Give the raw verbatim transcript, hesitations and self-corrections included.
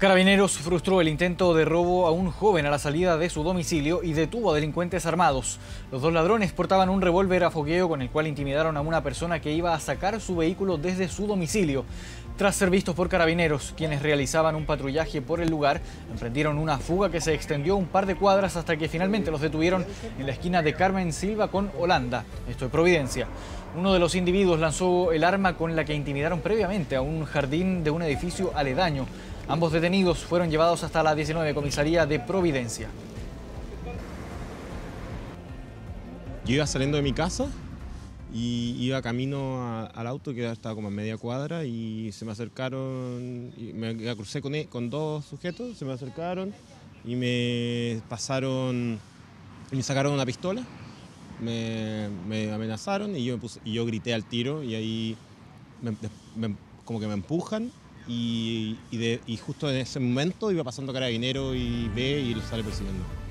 Carabineros frustró el intento de robo a un joven a la salida de su domicilio y detuvo a delincuentes armados. Los dos ladrones portaban un revólver a fogueo con el cual intimidaron a una persona que iba a sacar su vehículo desde su domicilio. Tras ser vistos por carabineros, quienes realizaban un patrullaje por el lugar, emprendieron una fuga que se extendió un par de cuadras hasta que finalmente los detuvieron en la esquina de Carmen Silva con Holanda, esto es Providencia. Uno de los individuos lanzó el arma con la que intimidaron previamente a un jardín de un edificio aledaño. Ambos detenidos fueron llevados hasta la diecinueve Comisaría de Providencia. Yo iba saliendo de mi casa y iba camino a, al auto que estaba como a media cuadra y se me acercaron, y me, me crucé con, con dos sujetos, se me acercaron y me pasaron, y me sacaron una pistola, me, me amenazaron y yo, me puse, y yo grité al tiro y ahí me, me, como que me empujan. Y, y, de, y justo en ese momento iba pasando Carabinero y ve y lo sale persiguiendo.